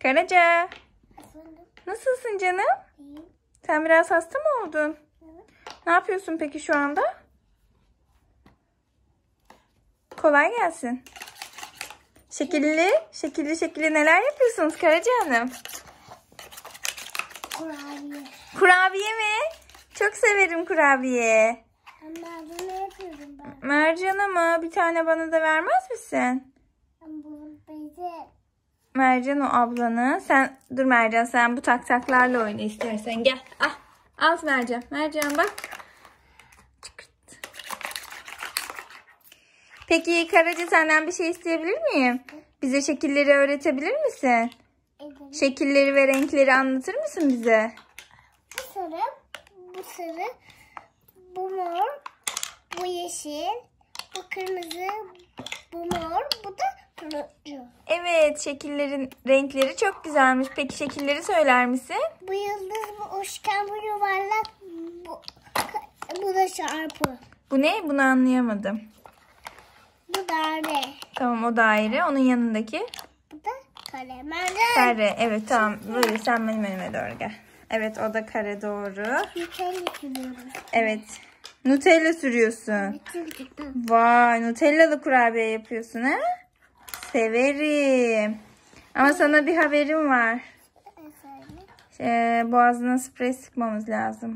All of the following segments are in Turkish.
Karaca. Efendim? Nasılsın canım? İyiyim. Sen biraz hasta mı oldun? Evet. Ne yapıyorsun peki şu anda? Kolay gelsin. Şekilli neler yapıyorsunuz Karaca Hanım? Kurabiye. Kurabiye mi? Çok severim kurabiye. Ama ne yapıyorum ben? Mercan'a mı? Bir tane bana da vermez misin? Ben bunu bize... Mercan o ablanı. Sen dur Mercan, sen bu taklarla oyna istersen. Gel. Ah. Al Mercan. Mercan bak. Çıkırt. Peki Karaca, senden bir şey isteyebilir miyim? Bize şekilleri öğretebilir misin? Ederim. Şekilleri ve renkleri anlatır mısın bize? Bu sarı, bu mor, bu yeşil, bu kırmızı, bu mor, bu da turuncu. Evet, şekillerin renkleri çok güzelmiş. Peki şekilleri söyler misin? Bu yıldız, bu üçgen, bu yuvarlak, bu da çarpı. Bu ne? Bunu anlayamadım. Bu daire. Tamam, o daire. Onun yanındaki Bu da kare. kare. Evet, tamam. Böyle sen benim önüme doğru gel. Evet, o da kare, doğru. Nutella sürüyorum. Evet. Nutella sürüyorsun. Vay, Nutellalı kurabiye yapıyorsun ha? Severim. Ama sana bir haberim var. Efendim? Boğazına sprey sıkmamız lazım.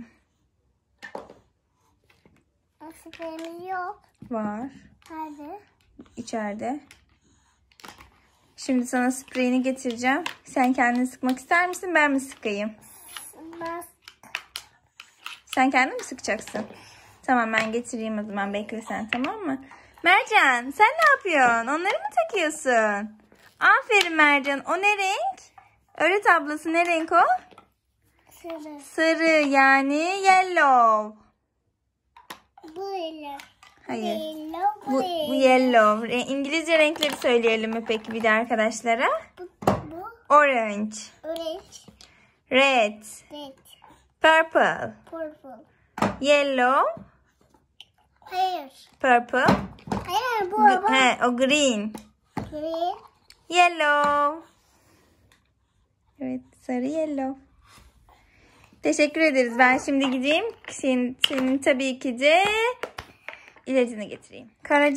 Spreyim yok. Var. Nerede? İçeride. Şimdi sana spreyini getireceğim. Sen kendini sıkmak ister misin? Ben mi sıkayım? Ben... Sen kendin mi sıkacaksın? Tamam, ben getireyim o zaman. Bekle sen, tamam mı? Mercan, sen ne yapıyorsun? Onları mı takıyorsun? Aferin Mercan. O ne renk? Öğret ablası, ne renk o? Sarı. Sarı, yani yellow. Bu yellow. Hayır. Yellow, Bu yellow. İngilizce renkleri söyleyelim mi peki bir de arkadaşlara? Bu Orange, orange, red, red, purple, purple. yellow, Hayır. purple. Hayır, bu O green, green. yellow. Evet, sarı yellow. Teşekkür ederiz. Ben şimdi gideyim. Senin tabii ki de ilacını getireyim.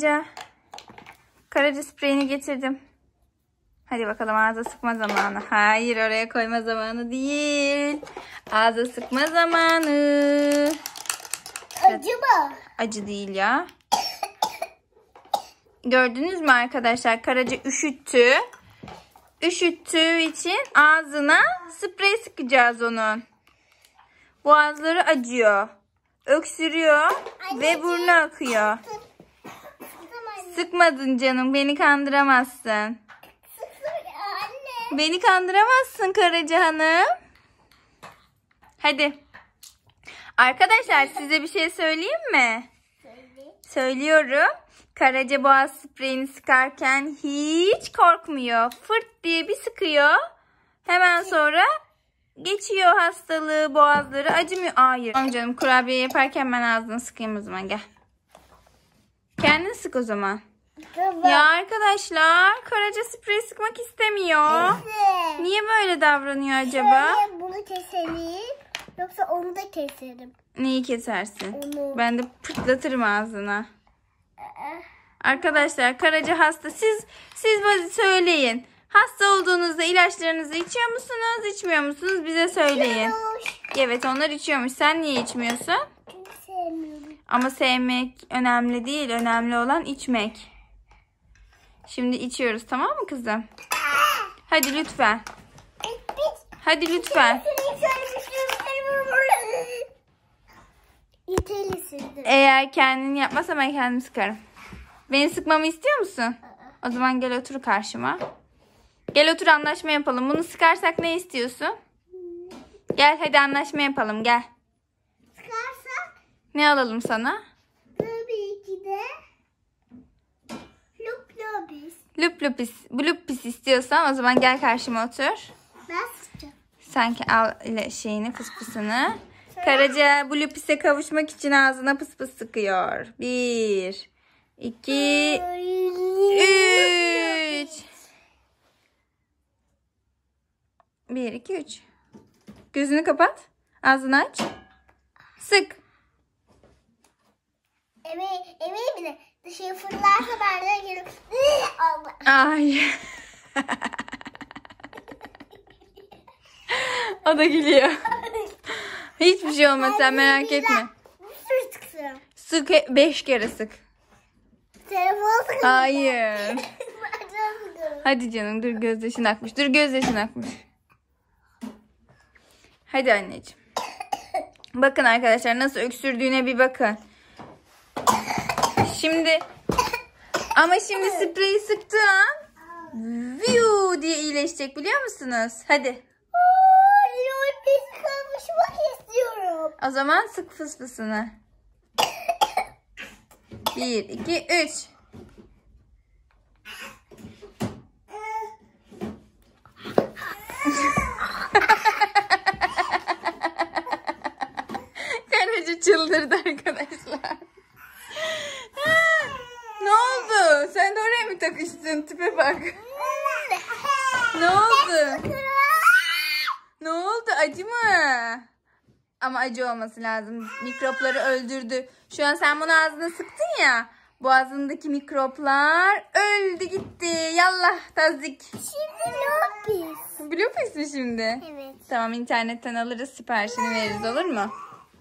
Karaca spreyini getirdim. Hadi bakalım, ağza sıkma zamanı. Hayır, oraya koyma zamanı değil. Ağza sıkma zamanı. Acı mı? Acı değil ya. Gördünüz mü arkadaşlar? Karaca üşüttü. Üşüttüğü için ağzına sprey sıkacağız onun. Boğazları acıyor. Öksürüyor ve burnu akıyor. Sıkmadın canım. Beni kandıramazsın. Anne. Beni kandıramazsın Karaca Hanım. Hadi. Arkadaşlar, size bir şey söyleyeyim mi? Söylüyorum. Karaca boğaz spreyini sıkarken hiç korkmuyor. Fırt diye bir sıkıyor. Hemen sonra geçiyor hastalığı, boğazları acımıyor. Hayır. Tamam canım, kurabiye yaparken ben ağzını sıkayım o zaman, gel. Kendin sık o zaman. Ya arkadaşlar, Karaca sprey sıkmak istemiyor. Niye böyle davranıyor acaba? Şöyle bunu keselim. Yoksa onu da keserim. Neyi kesersin? Onu. Ben de pırtlatırım ağzına. Arkadaşlar, Karaca hasta. Siz bana söyleyin. Hasta olduğunuzda ilaçlarınızı içiyor musunuz, içmiyor musunuz? Bize söyleyin. Evet, onlar içiyormuş. Sen niye içmiyorsun? Çünkü sevmiyorum. Ama sevmek önemli değil. Önemli olan içmek. Şimdi içiyoruz, tamam mı kızım? Hadi lütfen. Hadi lütfen. Eğer kendin yapmazsan ben kendim sıkarım. Beni sıkmamı istiyor musun? O zaman gel otur karşıma. Gel otur, anlaşma yapalım. Bunu sıkarsak ne istiyorsun? Gel hadi anlaşma yapalım, gel. Sıkarsak Ne alalım sana? tabii ki de Lupis istiyorsan o zaman gel karşıma otur. Ben sıkacağım. Sanki al şeyini, fıspısını. Karaca bu Lupis'e kavuşmak için ağzına pıs pıs sıkıyor. 1, 2, 3. 1, 2, 3. Gözünü kapat. Ağzını aç. Sık. Eve bile dışarı fırlarsa ben de gelip Ay. O da gülüyor. Hiçbir şey olmaz, sen merak etme. Bir sürü sıksın. Sık 5 kere sık. Telefonu sıkın. Hayır. Hadi canım, dur gözyaşın akmış. Dur gözyaşın akmış. Hadi anneciğim. Bakın arkadaşlar nasıl öksürdüğüne bir bakın. Şimdi spreyi sıktığı an viu diye iyileşecek, biliyor musunuz? Hadi. Pis kavuşmak istiyorum. O zaman sık fısfısını. 1, 2, 3. Karaca çıldırdı arkadaşlar. Ne oldu? Sen de oraya mı takıştın? Tipe bak. Ne oldu? Ne oldu? Acı mı? Ama acı olması lazım. Mikropları öldürdü. Şu an sen bunu ağzına sıktın ya. Boğazındaki mikroplar öldü gitti. Yallah tazik. Şimdi lopis. Biliyor musun şimdi? Evet. Tamam, internetten alırız, siparişini veririz, olur mu?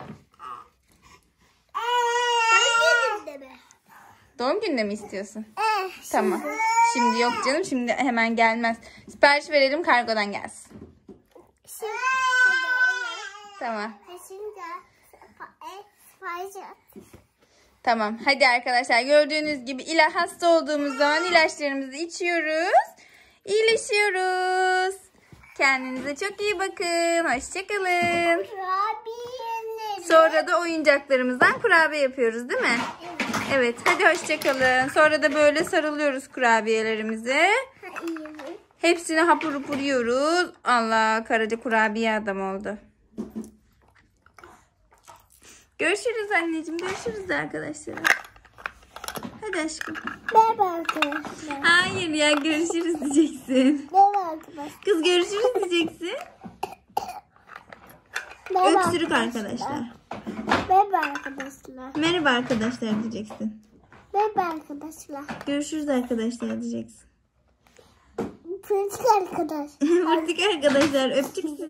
Ben yedim de mi? Doğum gününde mi istiyorsun? Tamam. Şimdi yok canım, şimdi hemen gelmez. Sipariş verelim, kargodan gelsin. Şimdi Tamam. Şimdi sipariş at. Tamam. Hadi arkadaşlar, gördüğünüz gibi hasta olduğumuz zaman ilaçlarımızı içiyoruz. İyileşiyoruz. Kendinize çok iyi bakın. Hoşçakalın. Kurabiyeleri. Sonra da oyuncaklarımızdan kurabiye yapıyoruz, değil mi? Evet. Hadi hoşçakalın. Sonra da böyle sarılıyoruz kurabiyelerimize. Hepsini hapur hapur yiyoruz. Allah, Karaca kurabiye adam oldu. Görüşürüz anneciğim. Görüşürüz arkadaşlar. Hadi aşkım. Merhaba arkadaşlar. Hayır ya, görüşürüz diyeceksin. Merhaba arkadaşlar. Kız görüşürüz diyeceksin. Merhaba Öksürük arkadaşlar. Merhaba arkadaşlar. Merhaba arkadaşlar diyeceksin. Merhaba arkadaşlar. Görüşürüz arkadaşlar diyeceksin. Pratik arkadaş. Artık arkadaşlar öptük sizi.